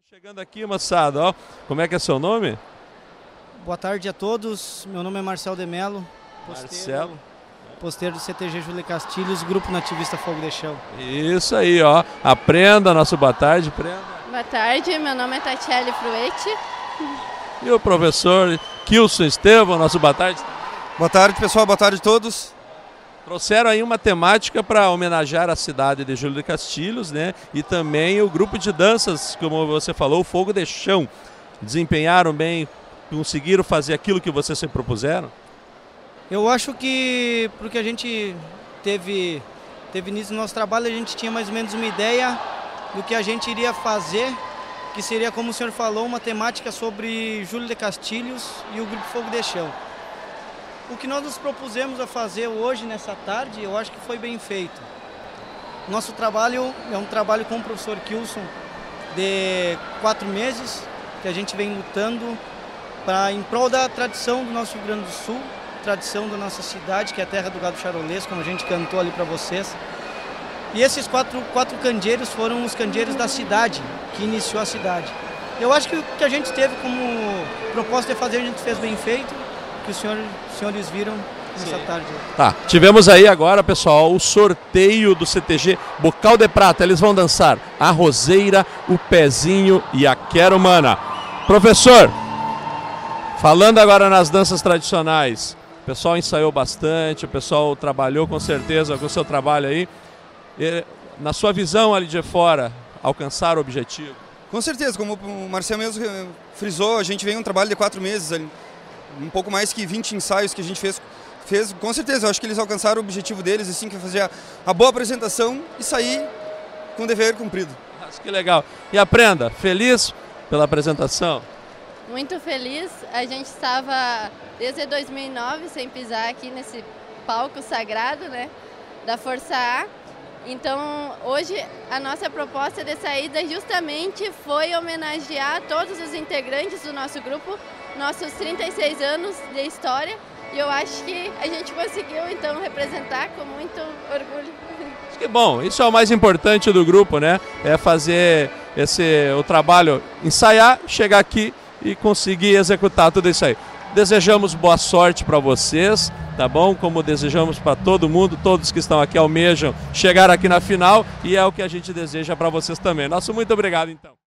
Chegando aqui, moçada, ó, como é que é seu nome? Boa tarde a todos, meu nome é Marcelo de Melo, posteiro do CTG Júlio Castilhos, Grupo Nativista Fogo de Chão. Isso aí, ó, aprenda, nosso boa tarde, aprenda. Boa tarde, meu nome é Tatiele Fruetti. E o professor Kilson Estevão, nosso boa tarde. Boa tarde, pessoal, boa tarde a todos. Trouxeram aí uma temática para homenagear a cidade de Júlio de Castilhos, né? E também o grupo de danças, como você falou, o Fogo de Chão. Desempenharam bem, conseguiram fazer aquilo que vocês se propuseram? Eu acho que, porque a gente teve início no nosso trabalho, a gente tinha mais ou menos uma ideia do que a gente iria fazer, que seria, como o senhor falou, uma temática sobre Júlio de Castilhos e o Grupo Fogo de Chão. O que nós nos propusemos a fazer hoje, nessa tarde, eu acho que foi bem feito. Nosso trabalho é um trabalho com o professor Kilson de 4 meses, que a gente vem lutando em prol da tradição do nosso Rio Grande do Sul, tradição da nossa cidade, que é a terra do gado charolês, como a gente cantou ali para vocês. E esses quatro candeeiros foram os candeeiros da cidade, que iniciou a cidade. Eu acho que o que a gente teve como proposta de fazer, a gente fez bem feito, que os senhores viram nessa tarde. Tá, tivemos aí agora, pessoal, o sorteio do CTG Bocal de Prata. Eles vão dançar a Roseira, o Pezinho e a Quero Mana. Professor, falando agora nas danças tradicionais, o pessoal ensaiou bastante, o pessoal trabalhou com certeza com o seu trabalho aí. E, na sua visão ali de fora, alcançar o objetivo? Com certeza, como o Marcelo mesmo frisou, a gente vem um trabalho de 4 meses ali. Um pouco mais que 20 ensaios que a gente fez, com certeza, eu acho que eles alcançaram o objetivo deles, assim, que é fazer a boa apresentação e sair com o dever cumprido. Nossa, que legal. E aprenda, feliz pela apresentação? Muito feliz, a gente estava desde 2009 sem pisar aqui nesse palco sagrado, né, da Força A. Então, hoje a nossa proposta de saída justamente foi homenagear todos os integrantes do nosso grupo, nossos 36 anos de história, e eu acho que a gente conseguiu então representar com muito orgulho. Que bom, isso é o mais importante do grupo, né? É fazer o trabalho, ensaiar, chegar aqui e conseguir executar tudo isso aí. Desejamos boa sorte para vocês, tá bom? Como desejamos para todo mundo, todos que estão aqui almejam chegar aqui na final, e é o que a gente deseja para vocês também. Nosso muito obrigado, então.